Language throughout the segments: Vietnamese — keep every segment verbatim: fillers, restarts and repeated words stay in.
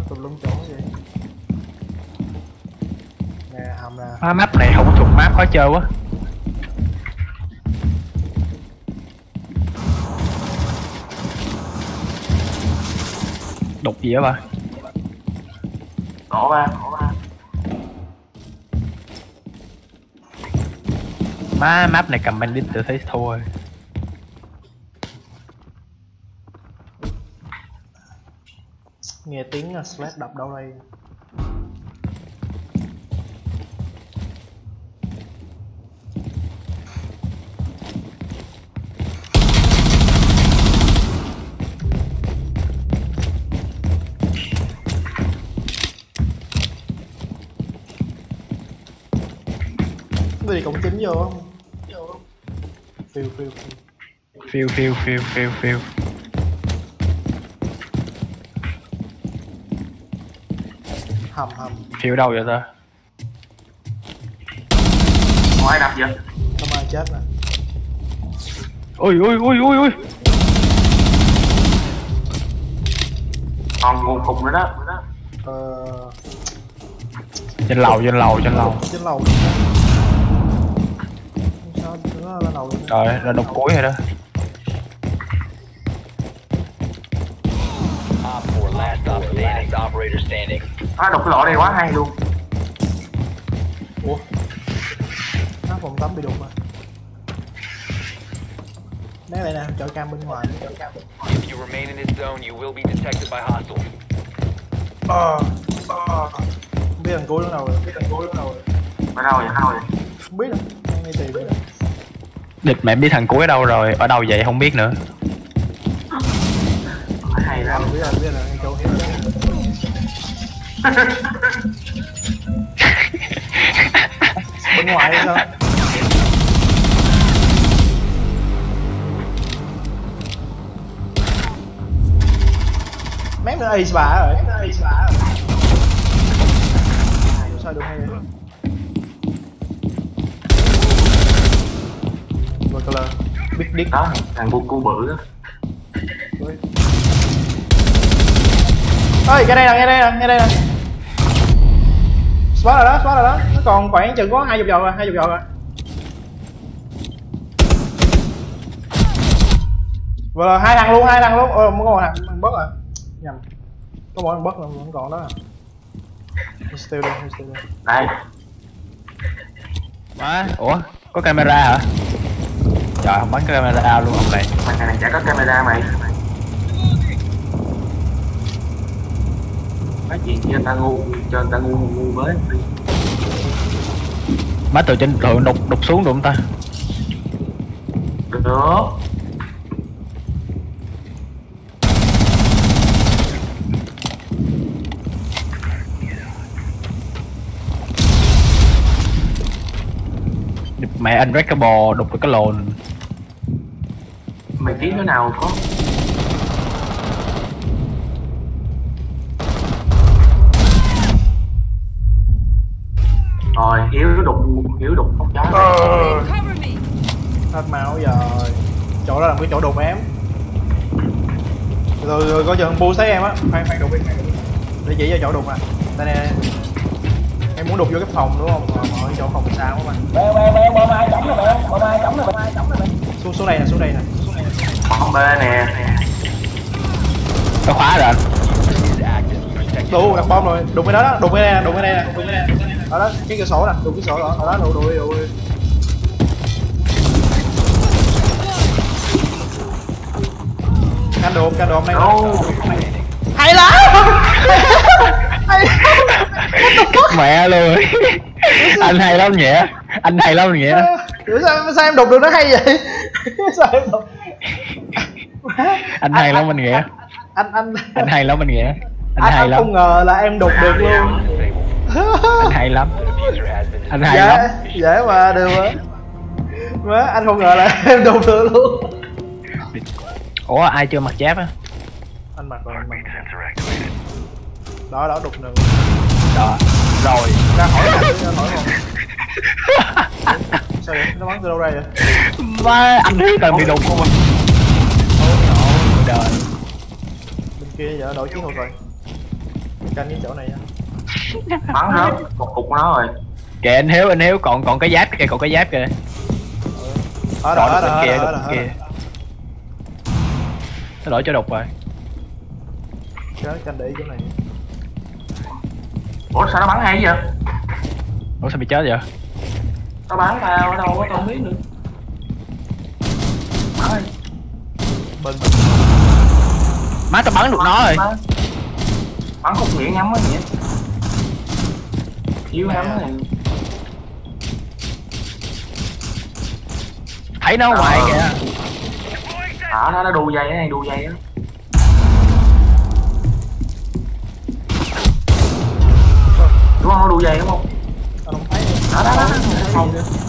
tùm lum chỗ vậy. Nè hầm nè. À, map này không thuộc map khó chơi quá. Đục gì á ba? Cổ ba, cổ ba. Má map này cầm bandit tự thấy thua rồi. Nghe tiếng slash đập đâu đây. Cái gì cộng chính vô không? Phiêu phiêu Phiêu phiêu phiêu phiêu phiêu. hầm hầm. Phiêu đâu vậy ta? Có ai đập vậy? Không ai chết nè. Ui ui ui ui ui. Còn nguồn khùng nữa đó. Ờ... Trên lầu trên lầu trên lầu. Trên lầu. Sao nó lên lầu? Trời ra đục cuối rồi đó. À, đục cái lỗ đây quá hay luôn. Ủa? Nó phòng tắm bị đục mà. Đấy lại nè, chở cam bên ngoài. If you remain in this zone, you will be detected by hostiles. Ờ, ờ. Không biết thằng cuối lúc nào rồi, không biết thằng cuối lúc nào rồi. Ở đâu vậy, đâu vậy? Không biết đâu, ngay tìm vậy. Địch mẹ biết thằng cuối ở đâu rồi, ở đâu vậy không biết nữa. Hay lắm. Không biết là biết là ngay chỗ hiếp đó. Bên ngoài hay sao? Mém nó ace bà rồi, mém nó ace bà rồi. Sao được hay vậy? Rồi color, big dick. Đó, thằng bu cu bự đó. Ơi, cái đây nè, ngay đây nè, ngay đây nè. Spot rồi đó, spot rồi đó. Nó còn khoảng chừng có hai chục giọt rồi, hai chục giọt rồi. Vừa là hai thằng luôn, hai thằng luôn. Ờ, không có một thằng, thằng bớt rồi. Nhầm. Có mỗi thằng bớt rồi, vẫn còn đó à. Still đi, still đi. Đây. Má, ủa, có camera hả? Trời, không bắn camera luôn ông này. Mày này chả có camera mày. Nói chuyện cho người ta ngu, cho người ta ngu ngu mới. Má từ trên thượng đục đục xuống được không ta? Được. Mẹ Unbreakable đục được cái lồn. Mày kiếm thế nào có. Rồi, yếu đục, yếu đục con chó này. Ờ. Hết máu rồi. Chỗ đó là cái chỗ đục em. Rồi rồi coi chừng bu thấy em á. Khoan khoan đục đi. Để chỉ cho chỗ đục à. Đây nè. Em muốn đục vô cái phòng đúng không? Mà ở chỗ phòng sao quá mà. Bè bè bè bò mai trống rồi bè, bò mai trống rồi, bò mai trống rồi. Xuống xuống đây nè, xuống đây nè. Xuống đây nè. Phòng B nè. Nó khóa rồi. Đủ đặt bom rồi. Đục cái đó đó, đục cái đây nè, đục cái đây nè, đục cái đây nè. Ở đó, cái cửa sổ nè, đục cái sổ đó, ở đó đục đục đi, đục đi. Canh đục, canh đục này. Hay lắm. Hay lắm. Mẹ luôn. Anh hay lắm nhẹ. Anh hay lắm nhẹ. Sao, sao em đục được nó hay vậy? Sao em đục? Anh hay lắm anh nghĩa. Anh anh Anh hay lắm anh nghĩa. Anh anh, hay anh lắm. không ngờ là em đục được luôn. Anh hay lắm. Anh hay dễ, lắm. dễ mà được mà. Má, anh không ngờ là em đục được luôn. Ủa ai chưa mặc giáp á? Anh mặc rồi, anh mặc. Đó đó đục nữa. Đó. Rồi. Ra hỏi nè, ra hỏi không? Sao vậy? Nó bắn từ đâu ra vậy? Má anh thấy cần bị đục không anh? Ôi trời. Bên kia giờ đổi chiến thuật rồi. Canh cái chỗ này nha. Bắn hết một cục của nó rồi. Kìa anh Hiếu, anh Hiếu còn còn cái giáp kìa, còn cái giáp kìa. Ở đó, ở đó, kia, ở đó, ở kia. đó. Nó đổi cho đục rồi. Chết, canh để chỗ này. Ủa sao nó bắn hay vậy? Ủa sao bị chết vậy? Nó bắn tao ở đâu có tao không biết nữa. Bắn đi. Bên Má tao bắn được nó rồi. Bắn, bắn không nghĩa nhắm á vậy. Yếu lắm này. Thấy nó ở ngoài kìa. Đó, nó nó đu dây này, đu dây á. Đúng không? Nó đu dây đúng không? tao không thấy. Đó, đó, đó. Không.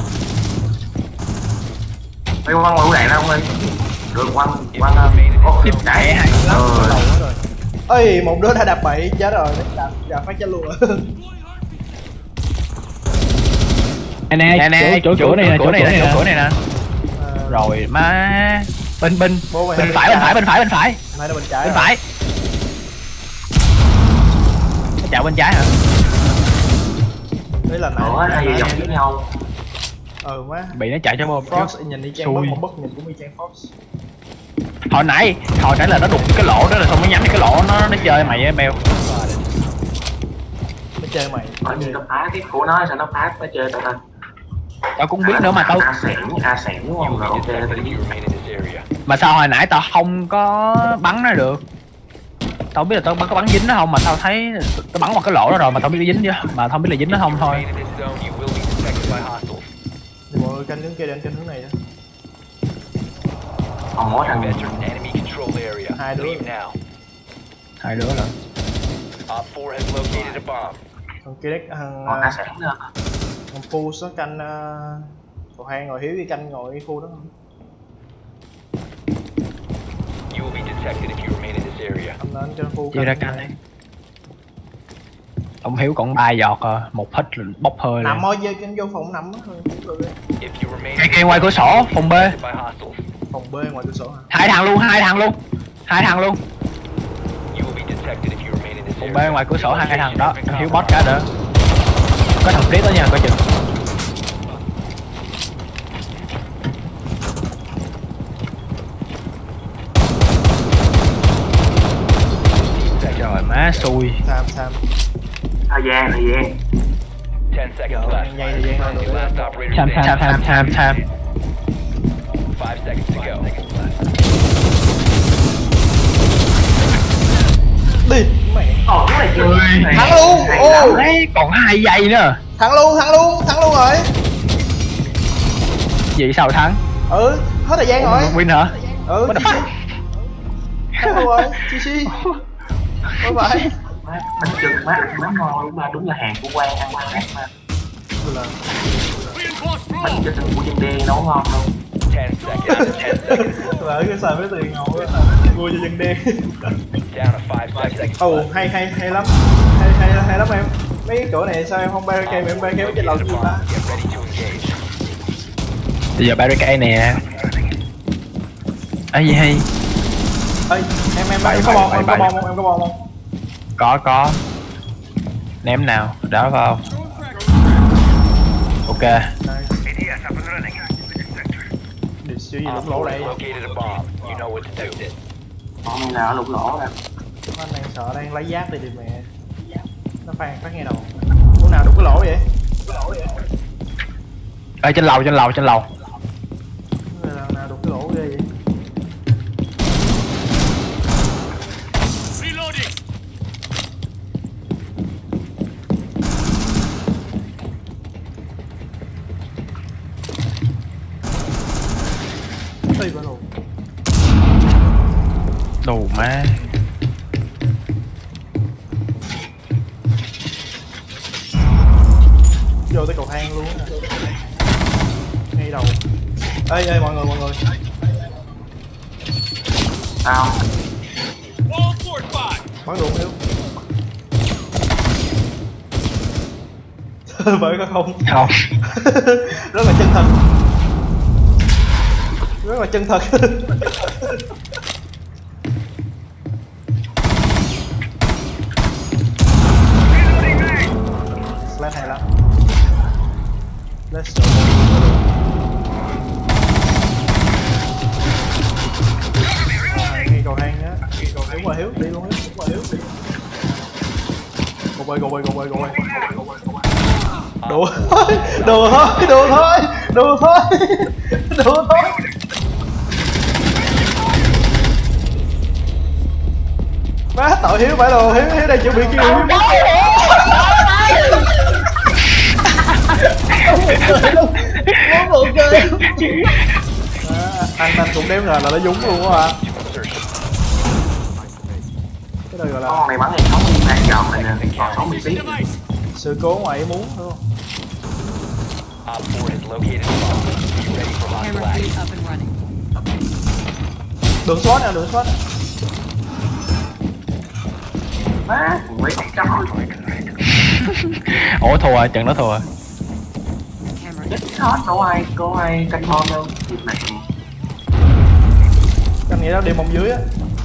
Đây quăng lựu đạn đâu không đi? Được quăng, quăng ô, tiếp chạy hay. Ờ. Rồi. Ơi, một đứa đã đạp bậy chết rồi, đạp đạp phát chết luôn rồi. Nè nè, nè chỗ chỗ này nè, chỗ này nè, chỗ này nè. Ờ, Rồi má bên bên bố mày bên hay phải bên phải bên phải bên phải Nay nó bên trái bên rồi. phải. Nó chào bên trái hả? Đấy là nãy. Ủa, hai vợ chồng với nhau. Ờ má. Bị nó chạy cho bom. Fox nhìn đi trang Xui. bớt một bất nhìn cũng y chang Fox. Hồi nãy hồi nãy là nó đục cái lỗ đó là xong nó nhắm cái lỗ nó nó chơi mày với beo. Nó chơi mày. Bởi vì nó phá cái của nó sao nó phá nó chơi tao ta. Tao cũng biết nữa mà tao A sẻn, A sẻn đúng You không? Rồi will ok be tự detected if nhiên. you remain in this area. mà sao hồi nãy tao không có bắn nó được. Tao biết là tao có bắn dính nó không mà tao thấy tao bắn vào cái lỗ đó rồi mà tao biết có dính chứ mà không biết là dính nó không thôi. Remain in this zone, you will be detected by hostiles. Thì mọi người canh hướng kia để anh canh hướng này đó. Còn mỗi thằng Enter enemy control area. Hai đứa. Leave now. Hai đứa rồi. Op four has located a bomb. Thằng kia đấy, thằng còn A uh, sẻn nữa. thằng Phu nó canh uh, cầu hang ngồi Hiếu đi canh ngồi cái khu đó. You will be detected if you remain in this area. Anh lên cho Phu Chia ra canh đi. Ông Hiếu còn ba giọt à, một hít là bốc hơi nằm lên. thôi chơi canh vô phòng nằm á thôi. If you remain Ngay kia ngoài cửa sổ, phòng B. detected by hostiles, Phòng B ngoài cửa sổ hả? Hai thằng luôn, hai thằng luôn. Hai thằng luôn. you will be detected if you remain in this Phòng B area. ngoài cửa sổ hai Location thằng đó. has been Thằng Hiếu bot compromised. cả đỡ. Có thằng tiếp đó nha, coi chừng. Trời má xui. Tham tham. Thời gian, thời gian. Ten seconds left. Nhanh thời gian thôi. Last operator Tham tham tham tham tham. Five seconds to go. Đi mẹ. Ồ, cái này chưa. Thắng luôn. Ô, Đấy, còn hai giây nữa. thắng luôn, thắng luôn, thắng luôn rồi. Vậy sao thắng? Ừ, hết thời gian rồi. Win hả? Ừ, What the chi fuck? chi. Thắng luôn rồi, chi chi. Bye bye. Má, bánh chưng má, má ngon đúng mà đúng là hàng của Quang ăn quang ác mà. Bánh chưng của dân đen nấu ngon không? Ten seconds. Ten seconds. Lỡ cái xài với tiền ngầu á, mua cho dân đen. Down to five seconds. Ồ, hay hay hay lắm. Hay hay hay lắm em. Mấy cái chỗ này sao em không barricade mà em barricade trên lầu gì ta? Get ready to engage. Bây giờ barricade nè. Ấy gì hay? Ê, em em Bậy, em có bậy, bom, bậy, em có bậy. bom không? Em có bom không? Có có. Ném nào, đó vào. Ok. Để xíu gì Op lũng lỗ four đây. has located a bomb. You know what to do. Con này nào lục lỗ nè. Anh đang sợ đang lấy giáp đi đi mẹ. Nó phan phát nghe đầu. Lúc nào đụng cái lỗ vậy? Cái lỗ vậy? Ở trên lầu, trên lầu, trên lầu. Nào nào đụng cái lỗ ghê vậy? Ê, bà lộn. Đồ má. Vô tới cầu thang luôn á. Ngay đầu. Ê ê mọi người mọi người. Sao? Bắn luôn Hiếu. Bởi có không? Không. Rất là chân thật. Rất là chân thật. Let's go. Ngay cầu thang á, ngay cầu đúng rồi Hiếu, đi luôn Hiếu, đúng rồi Hiếu, đi. Go away, go away, go away, go away. Đùa thôi, đùa thôi, đùa thôi, đùa thôi, đùa thôi. Má tội Hiếu phải đồ, Hiếu Hiếu đang chuẩn bị kêu Hiếu. Muốn buồn cười. Anh anh cũng đếm là là nó dúng luôn á hả? Cái này gọi là con này bắn này sáu mươi hai giòn này nè, còn sáu mươi tí. sự cố ngoài ý muốn đúng không? Op four has located a bomb. Be ready for hostile Camera feed action. up and running. Đường SWAT nè, đường SWAT. Má, mấy trăm thôi. Ủa thua rồi, trận đó thua rồi. Camera Chết hết, đâu ai, có ai canh bom đâu. Việc này Anh nghĩ nó đi mông dưới á.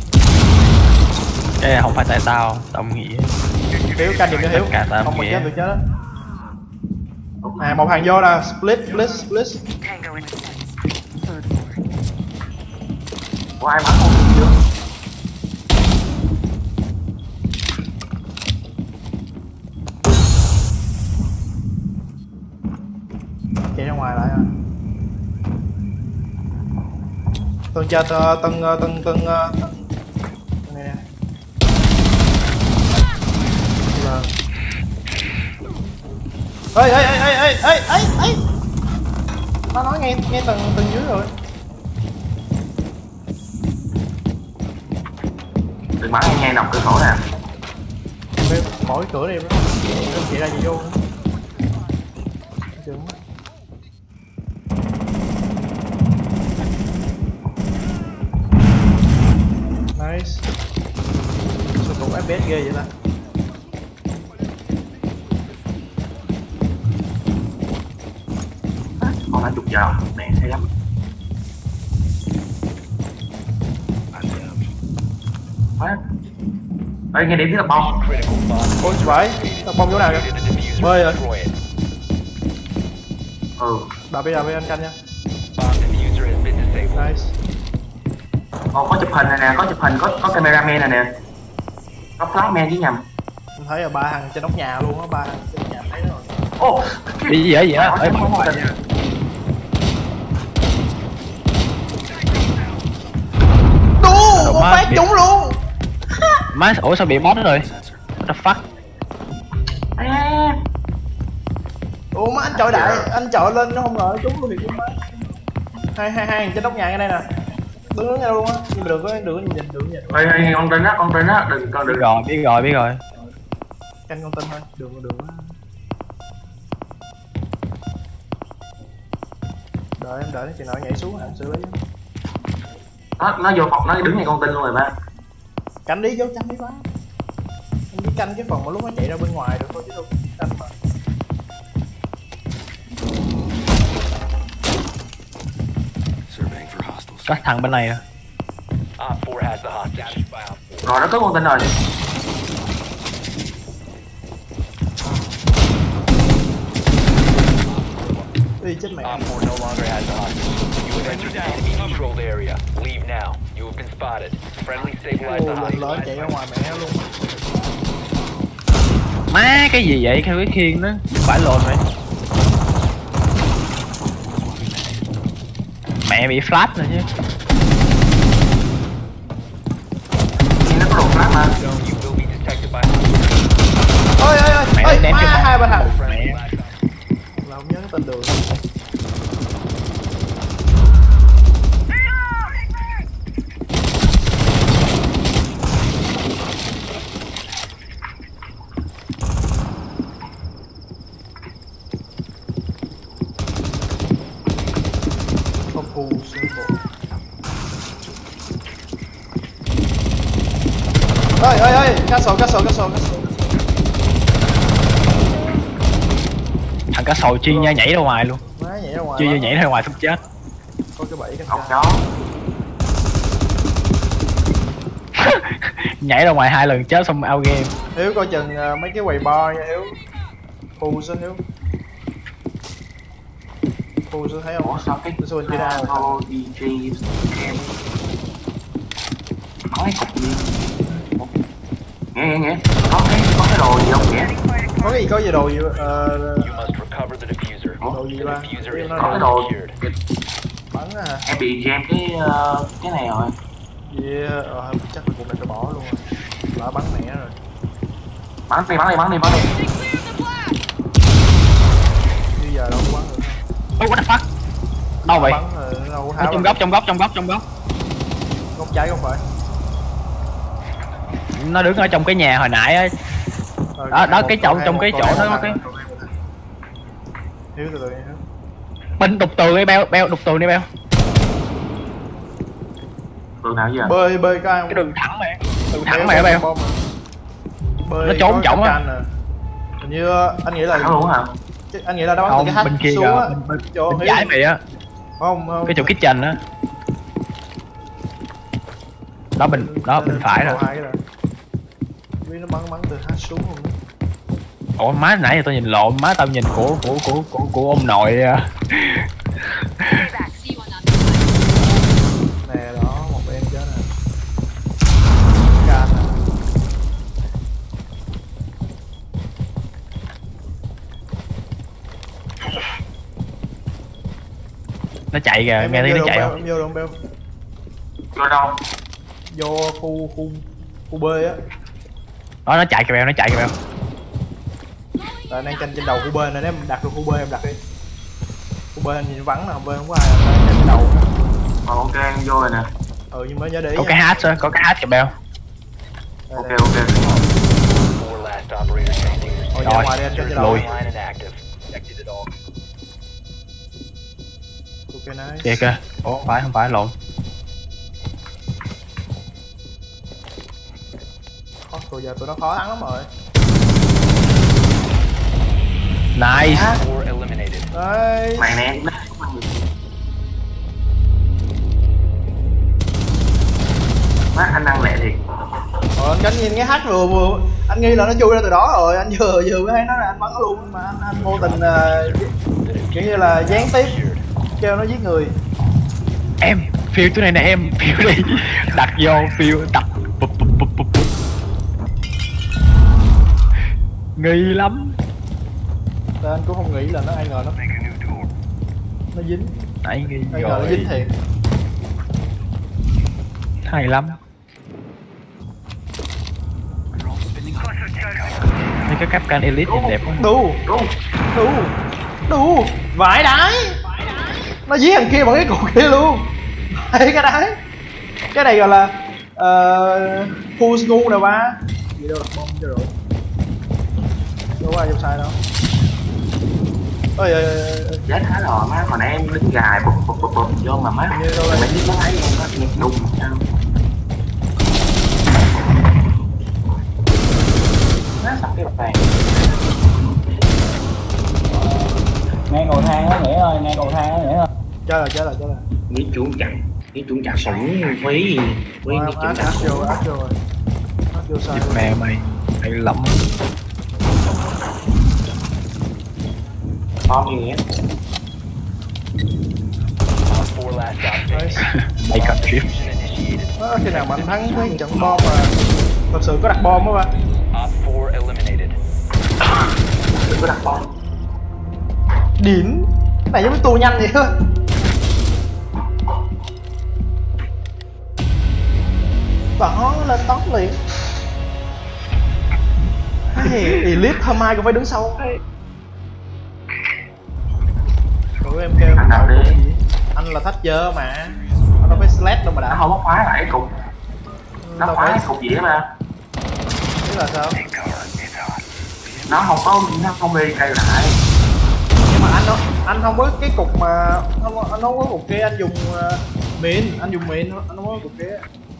Ê, không phải tại tao, tao không nghĩ. Hiếu canh giùm cho Hiếu. Cả tao Không mình nghĩ. chết được chết đó. À một hàng vô nè, split, split, split. Tango in a sense. Third floor. có ai bắn không chưa? Chạy ra ngoài lại à. Tân cho tân tân tân tân này nè. Là ê ê ê ê ê ê ê ê nó nói nghe nghe tầng tầng dưới rồi. Đừng bắn ngay nọc cửa sổ nè. Em bỏ cái cửa đi em đó. Em chạy ra gì vô nữa. Nice. Sao cũng ép pê ét ghê vậy ta? Còn hai chục giờ, mẹ hay lắm. Quá. Ê, nghe điểm biết là bom. Critical bomb. Ôi phải, tao bom chỗ nào kìa? The diffuser. Bơi rồi. Destroy it. Ừ. Đạp đi đạp đi anh canh nha. Bomb diffuser has been disabled. Nice. Ồ, có chụp hình này nè, có chụp hình, có có cameraman này nè. Có flashman chứ nhầm. Anh thấy là ba thằng trên nóc nhà luôn á, ba thằng trên nóc nhà thấy nó rồi. Ô, Đi gì vậy vậy á? Ê, bắn tình. Đu, một má, phát bị- trúng luôn. má, ủa sao bị bot rồi? What the fuck? À, Ủa má anh chọi đại, anh chọi lên nó không ngờ nó trúng luôn thì trúng má. Hai hai hai thằng trên nóc nhà ngay đây nè. Đứng đứng ngay luôn á, nhưng mà đừng có đừng có nhìn đừng có nhìn. ê, ê, con tin á, con tin á, đừng, con Biết đừng. rồi, biết rồi, biết rồi. Canh con tin thôi, đừng đừng á. Đợi em đợi nó chừng nào nhảy xuống hẳn xử lý. Nó, nó vô phòng, nó đứng ngay con tin luôn rồi ba. Canh đi vô canh đi ba. Anh chỉ canh cái phần mà lúc nó chạy ra bên ngoài được thôi chứ đâu có canh mà. Có thằng bên này à. Op four has the hostage. Rồi, nó có con tin rồi. Đi chết mẹ. Op four no longer has the hostage. You have entered the enemy controlled area. Leave now. You have been spotted. Friendly stabilize the Ô lên lớn hostage. chạy ra ngoài mẹ luôn. Má cái gì vậy? Cái cái khiên nó phải lồn vậy. Mẹ bị flash rồi chứ. Nhìn nó có đồ flash mà. Zone, you will be detected by Ôi ôi ôi, Mẹ ôi ném má cho hai ba thằng. friendly Mẹ. last Là không nhớ cái tên đường. Không phù sư bộ. Ơi ơi ơi, castle castle castle castle. Thằng cá sồi chi nha nhảy ra ngoài luôn. Má nhảy ra ngoài. Chi má. nhảy ra ngoài xong chết. Có cái bẫy canh Ốc ca. chó. Nhảy ra ngoài hai lần chết xong out game. Hiếu coi chừng uh, mấy cái quầy bar nha Hiếu. Phù sư Hiếu. Phu sẽ thấy không? Ủa sao cái Sao bên kia ra? Pro đê giê có cái cục gì? Nghe nghe nghe, có cái có cái đồ gì không nghe? Có cái gì có gì đồ gì? Ờ... You must recover the diffuser. Đồ gì The ba? diffuser is Nó Có cái now đồ secured. bắn à? em bị jam cái ờ, cái này rồi. Yeah, ờ, chắc là cuộc này phải bỏ luôn rồi. Đã bắn mẹ rồi. Bắn đi bắn đi bắn đi bắn đi. Như giờ đâu có bắn được. Ôi what the fuck. Đâu vậy? Bắn rồi, nó đâu có Ở tháo trong ra. góc trong góc trong góc trong góc. Góc cháy không phải. Nó đứng ở trong cái nhà hồi nãy á. Rồi, Đó, đó, một- cái chỗ- một- trong một- cái một- chỗ một- đó một- có cái- Hiếu từ từ Hiếu. Bên đục tường đi Beo, Beo đục tường đi Beo. Tường nào giờ? Bơi bơi có ai không? Cái đường thẳng mày. Đường thẳng mày Beo. Bom mà. Bơi Nó trốn có trọng á. canh nè. Hình như anh nghĩ là Thẳng luôn hả? anh nghĩ là nó bắn từ Không, cái hack bên kia xuống kìa, á. bên, bên, Chỗ bên Hiếu. trái mày á. Không không. Cái chỗ kitchen á. Đó bên đó bên phải rồi. Hai cái rồi. Vì nó bắn bắn từ hack xuống không? Ủa má nãy giờ tao nhìn lộn, má tao nhìn của của của của, của ông nội à. Nè đó, một em chết nè. Can nè. Nó chạy kìa, Em nghe thấy vô nó đâu, chạy Beo, không? em vô đâu Beo? Vô đâu? Vô khu khu khu bơi á. Đó nó chạy kìa Beo, nó chạy kìa Beo. Tại đang tranh trên đầu khu bơi này, nếu em đặt được khu bơi em đặt đi. Khu bơi nhìn vắng nè, bơi không có ai, đang tranh trên đầu. Ờ, ok em vô rồi nè. Ừ nhưng mà nhớ để ý Có nha. cái hatch á, có cái hatch kìa Beo. Đây, Ok đây. ok. Four last operator standing. Thôi ra Rồi, ngoài đi anh tranh trên đầu. lùi. Online and active. Protected at all. Ok nice. Kìa kìa. Ủa không phải, không phải lộn. Khó, rồi giờ tụi nó khó thắng lắm rồi. Nice. Four eliminated. Đấy. Mày nè. Má anh ăn lẹ thiệt. Ờ, anh nhìn cái hack vừa vừa anh nghi là nó chui ra từ đó rồi, anh vừa vừa mới thấy nó là anh bắn nó luôn mà anh anh vô tình uh, kiểu như là gián tiếp kêu nó giết người. Em, phiêu chỗ này nè em, phiêu đi. Đặt vô, phiêu, đập. Bụp, bụp, bụp, bụp, bụp. Nghi lắm. Nên anh cũng không nghĩ là nó ai ngờ nó nó dính, Nãy nghi ai ngờ nó dính rồi. thiệt. Hay lắm. Mấy cái Capcan Elite nhìn đẹp quá. Đu Đúng. đu đu vãi đái, nó giết thằng kia bằng cái cục kia luôn. Thấy cái đái, cái này gọi là uh, full ngu nè ba. Gì đâu đặt bom cho rồi, đâu có ai trong sai đâu. Ôi ơi ơi ơi. Chết hết rồi má, hồi nãy em đứng gài bụp bụp bụp bụp vô mà má. Như đâu đây. Mày biết nó thấy em nó nghe đùng sao? Má sập cái bàn. Ngay cầu thang đó Nghĩa ơi, ngay cầu thang đó Nghĩa ơi. Chết rồi chết rồi chết rồi. Nghĩ chuông chặt, nghĩ chuông chặt sủng Thúy, Thúy nghĩ chuông áp chặt. áp vô áp vô rồi, áp vô sai rồi. Mẹ mày, hay lắm. Bom gì nghĩa? Four last op Nice. Mày cần trip. initiated. Đó, khi nào mà anh thắng với trận bom mà thật sự có đặt bom đó ba. Op four eliminated. Đừng có đặt bom. Điểm cái này giống như tua nhanh vậy thôi. Đó lên tóc liền. Hey, Elite thơm ai cũng phải đứng sau. Rồi em kêu Anh đặt đi. anh là thách dơ mà, anh đâu phải slash đâu mà Nó đã. không có khóa lại cái cục. Nó Đâu khóa phải, cái cục gì đó mà. biết là sao? Nó không có, nó không đi cây lại. Nhưng mà anh không, anh không có cái cục mà không có- anh không có cục kia, anh dùng uh, mìn, anh dùng mìn, anh không có cục kia.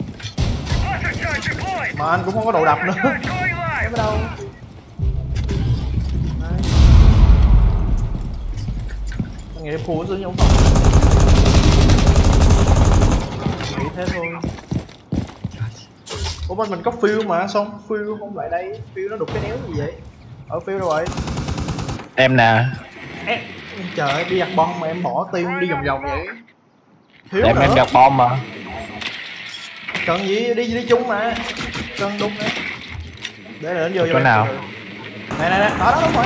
Mà anh cũng không có độ đập nữa. Em ở đâu? Đấy. Anh nghĩ phù xuống giống phòng. Nghĩ thế thôi. Ủa bên mình có phiêu mà, xong phiêu không lại đây, phiêu nó đục cái néo gì vậy? Ở phiêu đâu rồi? Em nè. Em, Trời ơi, đi giặt bom mà em bỏ tim đi vòng vòng vậy. Thiếu Em nữa. em gặp bom mà. Cần gì đi đi chung mà. Cần đúng đấy. Để để vô vô. Chỗ nào? Này này này, đó đó đúng rồi.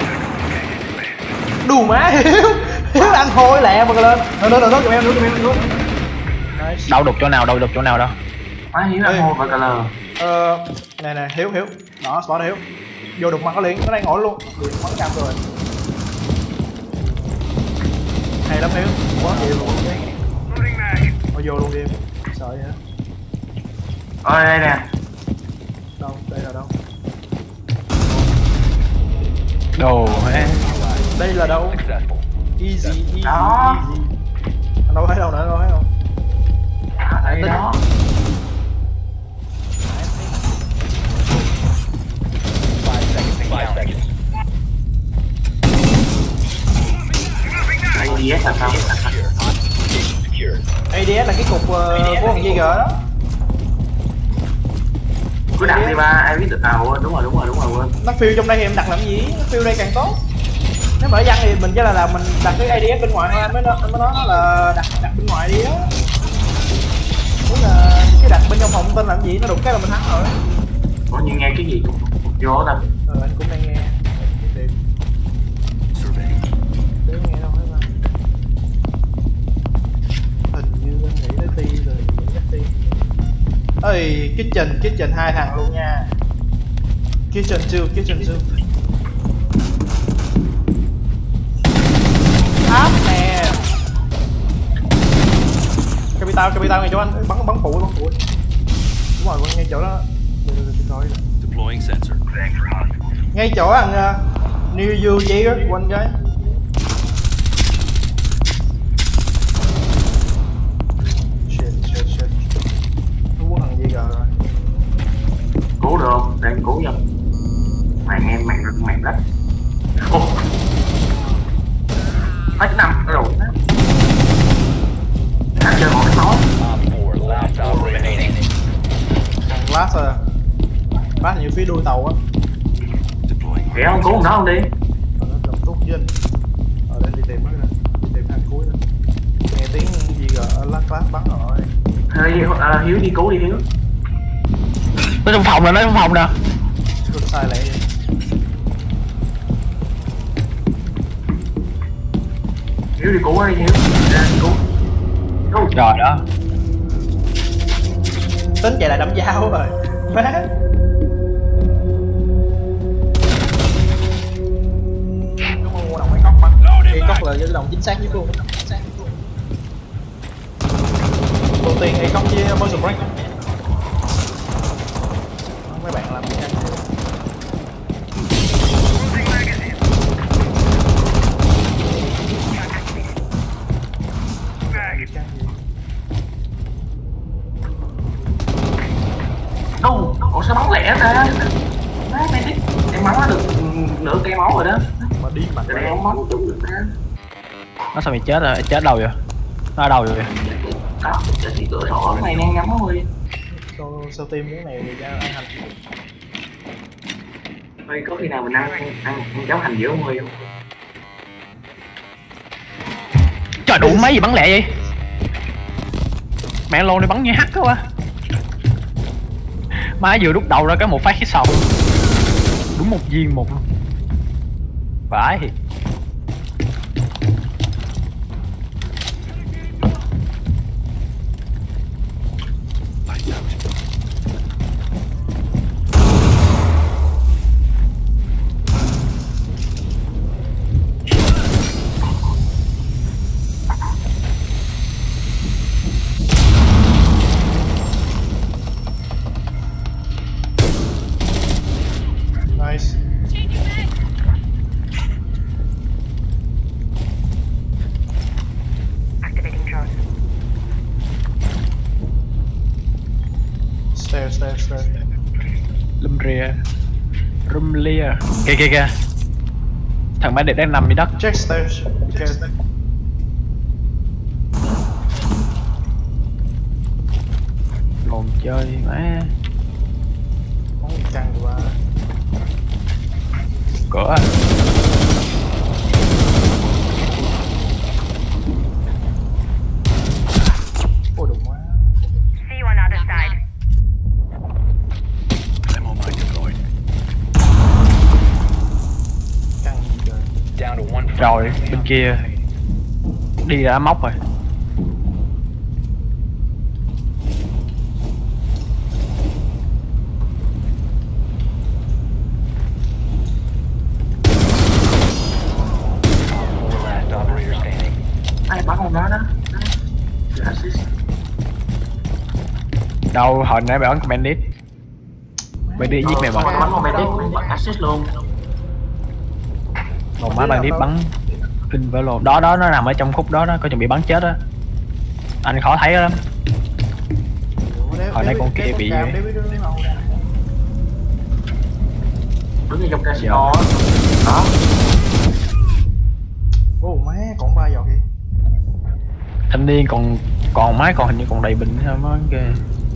Đù má Hiếu. Hiếu ăn thôi lẹ mà lên. Nữa nữa nữa giùm em nữa giùm em nữa. Nice. Đâu đục chỗ nào, đâu đục chỗ nào đâu. Má Hiếu ăn hô và cờ lờ. Ờ này này Hiếu Hiếu. Đó spot Hiếu. Vô đục mặt nó liền, nó đang ngồi luôn. Liền bắn cam rồi. Hay lắm Hiếu. Quá nhiều luôn. Thôi vô luôn đi em. Sợ vậy hả? Ôi đây nè. Đâu, đây là đâu? Đồ hả? Đây là đâu? Successful. Easy, easy, Đó. easy. Anh đâu thấy đâu nữa, đâu thấy đâu. À, đây đó. Five seconds and Five counting. Đây gì á sao sao? Secure. Secure. a đê ét là cái cục uh, của thằng gi giê đó. Cứ đặt đi ba, ai biết được à? Quên, đúng rồi đúng rồi đúng rồi quên. Nó phiêu trong đây thì em đặt làm gì? Nó phiêu đây càng tốt. Nếu mà nó văng thì mình chỉ là là mình đặt cái a đê ét bên ngoài thôi, anh mới nói, anh mới nói nó là đặt đặt bên ngoài đi á. Muốn là cái đặt bên trong phòng tên làm gì? Nó đụng cái là mình thắng rồi. Ủa như nghe cái gì vô ta? Ờ anh cũng đang nghe. Đi tìm. Để nghe đâu hết mà. Hình như anh nghĩ tới ti rồi, nghĩ tới ti. Ơi, kitchen, kitchen hai thằng luôn nha. Kitchen two, kitchen two. Áp nè. Capital, capital ngay chỗ anh, bắn bắn phụ bắn phụ. Đúng rồi, ngay chỗ đó. Rồi. Deploying sensor. Ngay chỗ thằng uh, New You Jaeger, quanh cái. Shit, shit, shit. Nó quất thằng Jaeger rồi. Cứu được không? Đang cứu cho. Mày nghe mày rất mày rất. Ô. Nó chỉ nằm ở đầu đó. Nó chơi một cái nói. Op four, last op remaining. Thằng Last à. Last như phía đuôi tàu á. Deploying. Kìa không cứu thằng đó không đi. Ờ, nó làm tốt với anh. Ờ, để đi tìm nó nè. Đi tìm thằng cuối nè. Nghe tiếng gì gọi lát lát bắn rồi. Hơi à, Hiếu đi cứu đi Hiếu. Nó trong phòng nè, nó trong phòng nè. Tôi sai lẹ vậy. Hiếu đi cứu đi Hiếu. Ra đi cứu. Cứu. Rồi đó. Tính chạy lại đâm dao rồi. Má. Đúng không? Mua đồng mấy cốc bắn. Cái cốc là cái đồng chính xác nhất luôn. Chính xác nhất luôn. Đầu tiên hay cốc với motion break. Mấy bạn làm gì ăn Đâu? Ủa sao bắn lẻ ta? Má mày thích. Em bắn nó được nửa cây máu rồi đó. mà đi mà Tại em bắn trúng được ta. Nó sao mày chết rồi? Chết đâu vậy? Nó ở đâu vậy? Đó, để thì cửa sổ mày đang ngắm thôi. sao sao team cái này thì ra ăn hành. Thôi có khi nào mình ăn ăn, ăn cháo hành giữa mười không? Trời đủ mấy gì bắn lẹ vậy? Mẹ lô này bắn như hắc quá. Má vừa đút đầu ra cái một phát hit sầu. Đúng một viên một luôn. Phải. Lights out. Nice. Activating drone. Stairs, stairs, stairs. Lum ria. Rum lia. Kìa kìa kìa. Thằng má đẹp đang nằm dưới đất. Check stairs. Okay. Lồn chơi má. Không căng qua. Cửa. Rồi bên kia đi ra móc rồi. Four last operator standing. Ai bắn con đó đó. Assist. Đâu hồi nãy bạn bắn con bandit. Bandit giết mày Ờ, mà. bắn con bandit, bắn assist luôn. Một má bandit bắn kinh với lô. Đó đó nó nằm ở trong khúc đó đó, có chuẩn bị bắn chết á. Anh khó thấy lắm. Hồi nãy con kia bị Đứng như trong casino á. Đó. Ô má còn ba giọt kìa. thanh niên còn còn máy còn hình như còn đầy bình thôi má kìa.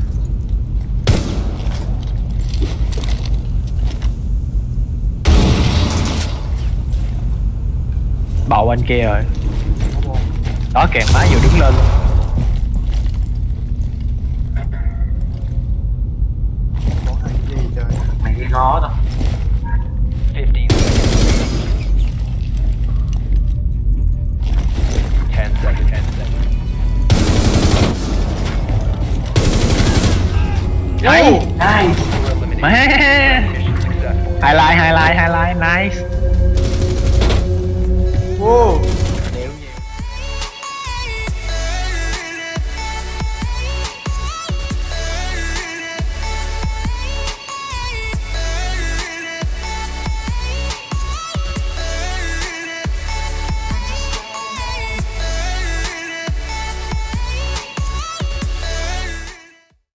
Bầu bên kia rồi. Đó kèm má vừa đứng lên luôn. Có hay gì trời. Mày đi ngó thôi. fifteen seconds. ten seconds. ten seconds. Đấy. Nice. Eliminated. Má. Mission successful. Highlight highlight highlight nice. Wow.